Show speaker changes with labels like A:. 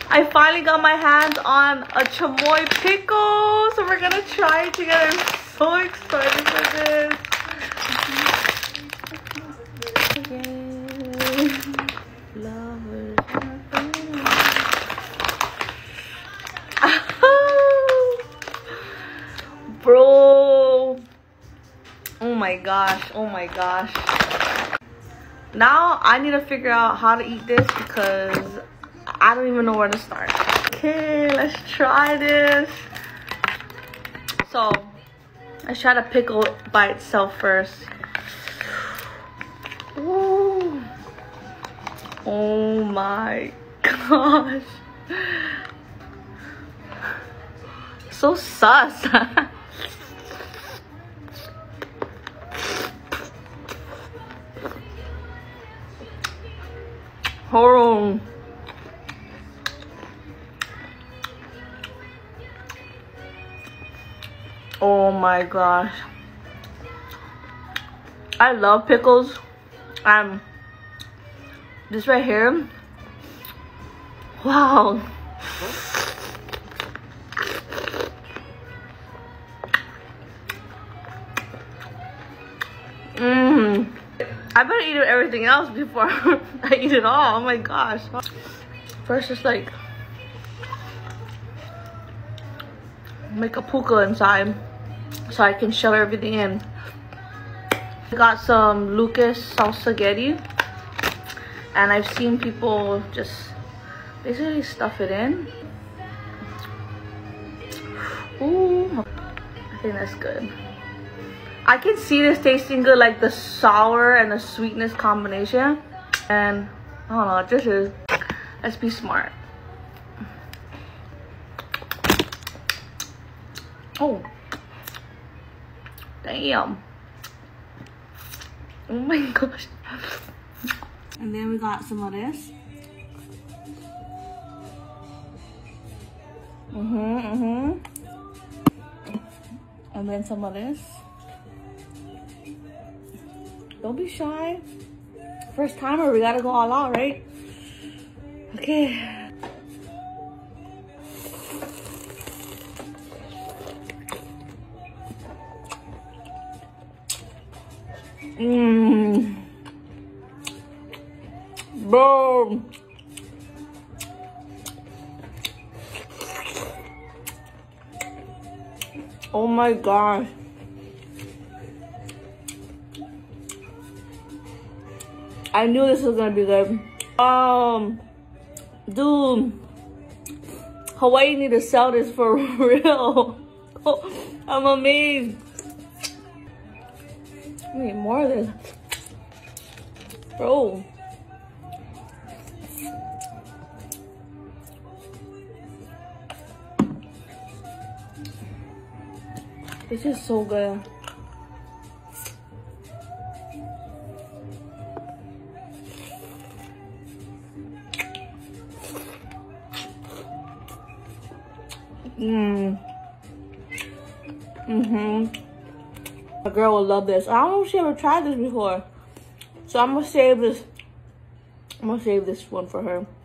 A: I finally got my hands on a chamoy pickle, so we're gonna try it together. I'm so excited for this. Lovers. Bro. Oh my gosh. Oh my gosh. Now I need to figure out how to eat this because I don't even know where to start. Okay, let's try this. So let's try the pickle by itself first. Ooh. Oh my gosh. So sus. Hold on. Oh my gosh. I love pickles. This right here. Wow. I better eat everything else before I eat it all. Oh my gosh. First, just like make a puka inside so I can shove everything in. I got some Lucas salsaghetti, and I've seen people just basically stuff it in. Ooh, I think that's good. I can see this tasting good, like the sour and the sweetness combination. And I don't know, this is, let's be smart. Oh, damn. Oh my gosh. And then we got some of this. And then some of this. Don't be shy. First timer, we gotta go all out, right? Okay. Boom. Oh my gosh. I knew this was gonna be good. Dude, Hawaii need to sell this for real. I'm amazed. I need more of this, bro. This is so good. My girl will love this. I don't know if she ever tried this before, so I'm gonna save this. I'm gonna save this one for her.